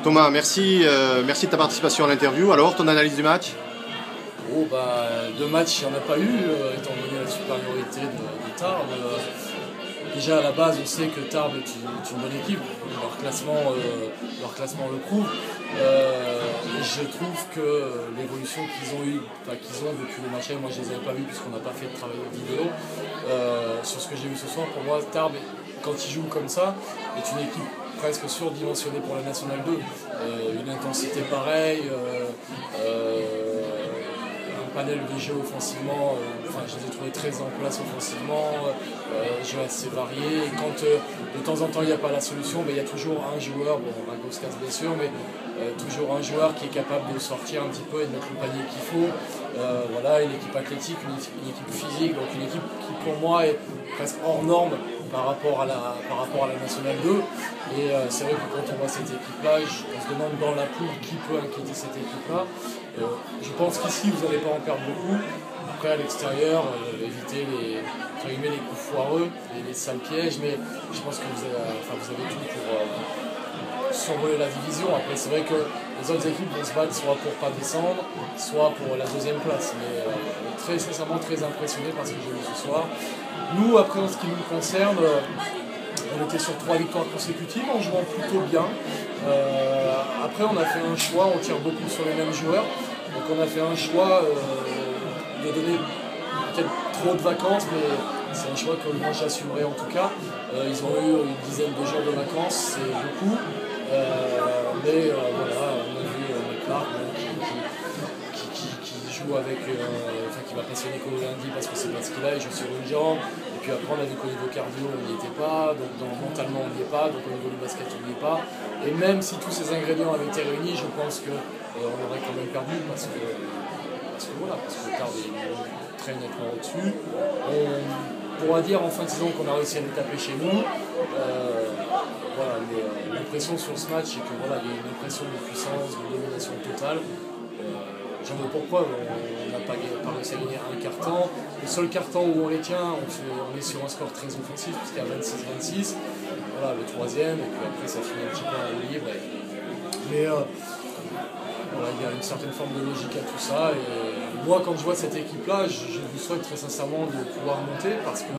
Thomas, merci de ta participation à l'interview. Alors, ton analyse du match? De match, il n'y en a pas eu, étant donné la supériorité de Tarbes. Déjà à la base, on sait que Tarbes est une bonne équipe, leur classement le prouve. Je trouve que l'évolution qu'ils ont depuis le match, moi je les avais pas vus puisqu'on n'a pas fait de travail vidéo. Sur ce que j'ai vu ce soir, pour moi, Tarbes, quand ils jouent comme ça, est une équipe presque surdimensionnée pour la Nationale 2. Une intensité pareille. Panel de jeu offensivement, je les ai trouvés très en place offensivement, jeu assez varié, et quand de temps en temps il n'y a pas la solution, il y a toujours un joueur, Ragowska bien sûr, mais toujours un joueur qui est capable de sortir un petit peu et de mettre le panier qu'il faut. Une équipe athlétique, une équipe physique, donc une équipe qui pour moi est presque hors norme par rapport à la Nationale 2. Et c'est vrai que quand on voit cette équipe-là, on se demande dans la poule qui peut inquiéter cette équipe-là. Je pense qu'ici vous n'allez pas en perdre beaucoup. Après à l'extérieur, éviter les coups foireux, les sales pièges, mais je pense que vous avez tout pour survoler la division. Après c'est vrai que les autres équipes vont se battre soit pour pas descendre, soit pour la deuxième place. Mais très sincèrement très impressionné par ce que j'ai vu ce soir. Nous, après en ce qui nous concerne, on était sur 3 victoires consécutives en jouant plutôt bien. Après on a fait un choix, on tire beaucoup sur les mêmes joueurs. Donc on a fait un choix de donner peut-être trop de vacances, mais c'est un choix que moi j'assumerai en tout cas. Ils ont eu une dizaine de jours de vacances, c'est beaucoup. On a vu McClark qui joue avec, qui va passionner Colo lundi parce que c'est pas ce qu'il a, il joue sur une jambe. Et puis après on a vu qu'au niveau cardio on n'y était pas, donc mentalement on n'y est pas, donc au niveau du basket on n'y est pas. Et même si tous ces ingrédients avaient été réunis, je pense qu'on aurait quand même perdu parce que Tarbes est très nettement au-dessus. On pourra dire en fin de saison qu'on a réussi à les taper chez nous. L'impression sur ce match, c'est qu'il y a une impression de puissance, de domination totale. J'en veux pour preuve, on n'a pas réussi à gagner un quart-temps. Le seul quart-temps où on les tient, on est sur un score très offensif, puisqu'il y a 26-26. Le troisième, et puis après ça finit un petit peu en libre. Mais il y a une certaine forme de logique à tout ça. Et moi, quand je vois cette équipe-là, je vous souhaite très sincèrement de pouvoir monter, parce que